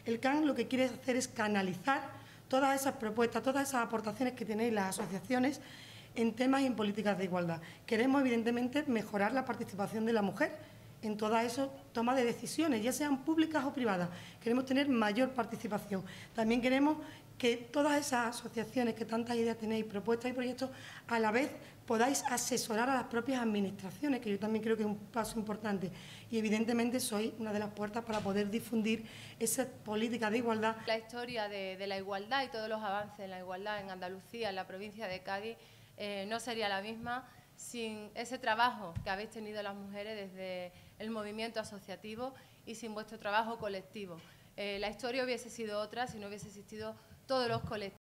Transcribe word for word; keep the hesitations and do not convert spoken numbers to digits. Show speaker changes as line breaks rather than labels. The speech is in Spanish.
El C A N lo que quiere hacer es canalizar todas esas propuestas, todas esas aportaciones que tenéis las asociaciones en temas y en políticas de igualdad. Queremos, evidentemente, mejorar la participación de la mujer en todas esas tomas de decisiones, ya sean públicas o privadas. Queremos tener mayor participación. También queremos que todas esas asociaciones, que tantas ideas tenéis, propuestas y proyectos, a la vez podáis asesorar a las propias administraciones, que yo también creo que es un paso importante. Y evidentemente sois una de las puertas para poder difundir esa política de igualdad.
La historia de, de la igualdad y todos los avances en la igualdad en Andalucía, en la provincia de Cádiz, eh, no sería la misma sin ese trabajo que habéis tenido las mujeres desde el movimiento asociativo y sin vuestro trabajo colectivo. Eh, la historia hubiese sido otra si no hubiese existido todos los colectivos.